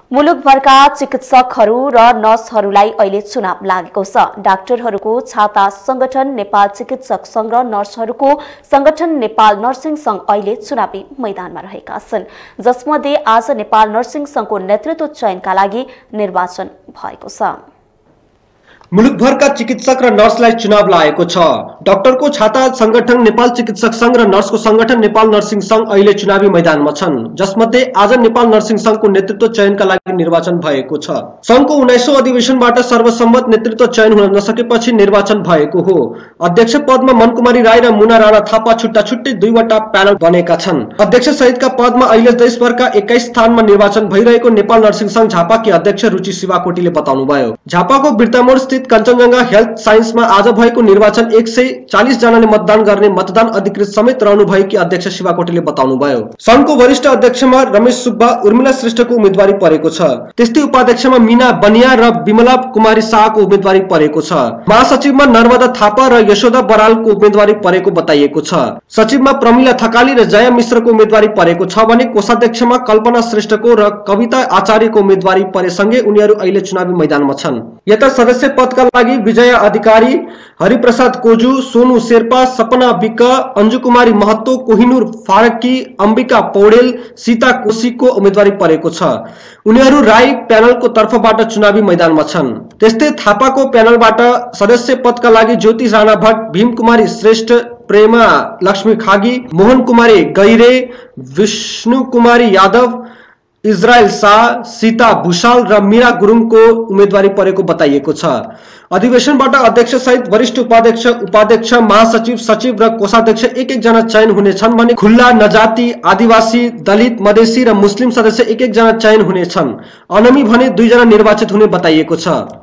मुलुकभरका चिकित्सकहरू र नर्सहरूलाई अहिले चुनाव लागेको छ। डाक्टरहरूको छाता संगठन नेपाल चिकित्सक संघ र नर्सहरूको संगठन नेपाल नर्सिङ संघ अहिले चुनावी मैदानमा रहेका छन्, जसमध्ये आज नेपाल नर्सिङ संघको नेतृत्व चयनका लागि निर्वाचन भएको छ। मुलुकभरका चिकित्सक र नर्सलाई चुनाव लागेको छ। डाक्टरको छाता संगठन नेपाल चिकित्सक संघ र नर्सको संगठन नेपाल नर्सिङ संघ अहिले चुनावी मैदानमा छन्, जसमध्ये आज नेपाल नर्सिङ संघको नेतृत्व चयनका लागि निर्वाचन भएको छ। संघको 19औं अधिवेशनबाट सर्वसम्मत नेतृत्व चयन हुन नसकेपछि निर्वाचन भएको हो। अध्यक्ष पदमा मनकुमारी राई र मुना राणा थापा छुट्टा छुट्टै दुईवटा प्यानल बनेका छन्। अध्यक्ष सहितका पदमा अहिले देशभरका 21 स्थानमा निर्वाचन भइरहेको नेपाल नर्सिङ संघ झापाकी अध्यक्ष रुचि शिवाकोटीले बताउनुभयो। झापाको बिर्तामोड स्थित कञ्चनजंघा हेल्थ साइन्समा आज भएको निर्वाचन 140 जनाले मतदान गर्ने मतदान अधिकृत समेत रहनुभएकी अध्यक्ष शिवाकोटीले बताउनुभयो। संघको वरिष्ठ अध्यक्षमा रमेश सुब्बा, उर्मिला श्रेष्ठको उम्मेदवारी परेको छ। त्यस्तै उपाध्यक्षमा मीना बनिया र विमला कुमारी शाहको उम्मेदवारी परेको छ। महासचिवमा नर्मदा थापा र यशोदा बरालको उम्मेदवारी परेको बताइएको छ। सचिवमा प्रमिला थकाली र जया मिश्रको उम्मेदवारी परेको छ भने कोषाध्यक्षमा कल्पना श्रेष्ठको र कविता आचार्यको उम्मेदवारी परेसँगै उनीहरू अहिले चुनावी मैदानमा छन्। यता सदस्य पदका लागि विजया अधिकारी, हरिप्रसाद कोजु, सोनु शेर्पा, सपना विक, अंजु कुमारी महतो, कोहिनुर फारकी, अंबिका पौडेल, सीता कोशीको उम्मेदवारी परेको छ। उनीहरू राई प्यानलको तर्फबाट चुनावी मैदानमा छन्। त्यस्तै थापाको प्यानलबाट सदस्य पदका लागि ज्योति राणा भट्ट, भीम कुमारी श्रेष्ठ, प्रेमा लक्ष्मी खागी, मोहन कुमारी गैरे, विष्णु कुमारी यादव, इजरायल शाह, सीता भूषाल र मीरा गुरुङको उम्मेदवारी परेको बताइएको छ। अधिवेशनबाट अध्यक्ष सहित वरिष्ठ उपाध्यक्ष, उपाध्यक्ष, महासचिव, सचिव र कोषाध्यक्ष एक जना चयन हुनेछन् भने खुल्ला, नजाति, आदिवासी, दलित, मधेसी र मुस्लिम सदस्य एक जना चयन हुनेछन्। अनमी भने 2 जना निर्वाचित हुने बताइएको छ।